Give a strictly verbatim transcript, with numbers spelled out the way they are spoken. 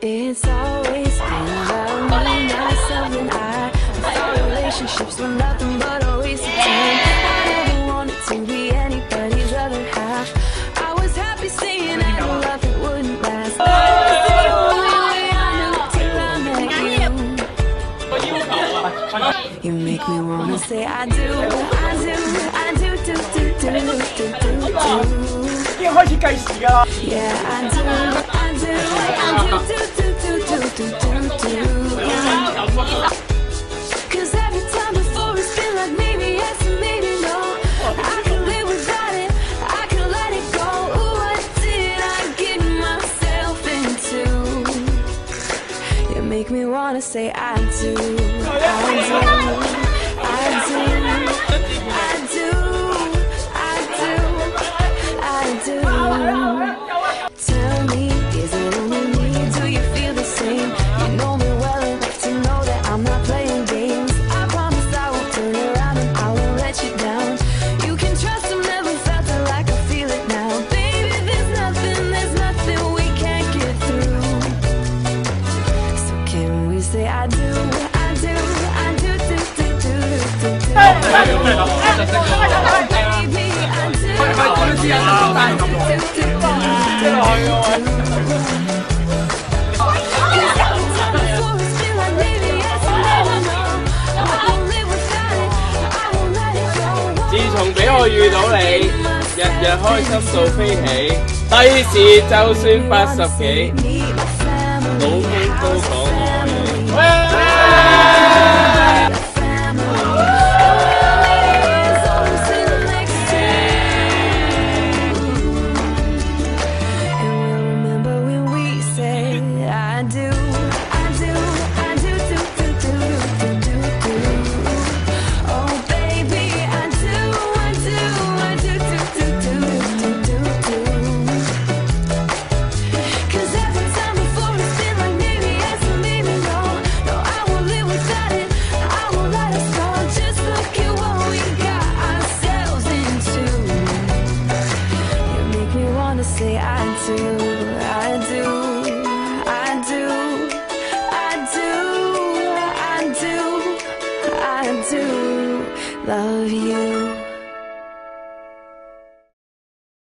It's always been about me, myself, and I. I thought relationships were nothing but a waste of time. I never wanted to be anybody's other half. I was happy saying I knew love it wouldn't last. That was the only way I knew till I met you. You make me wanna say I do, I do, I do, do, do, do, do, do, do. Yeah, I do, I do, I do, do, do, do, do, do, do. Cause every time before it's been like maybe yes and maybe no. I can live without it, I can let it go. Ooh, what did I get myself into? You make me wanna say I do, I do, I do, I do, I do, I do. Tell me, is it only me? Do you feel the same? You know me well enough to know that I'm not playing games. I promise I won't turn around and I won't let you down. You can trust I've never felt it like I feel it now. Baby, there's nothing, there's nothing we can't get through. So can we say I do, I do, I do, do, do, do, do, do. Oh, baby, I do, I do, do, do, do.自從俾我遇到你，日日開心到飛起，低視就算八十幾，老公都講愛你。Say I do, I do.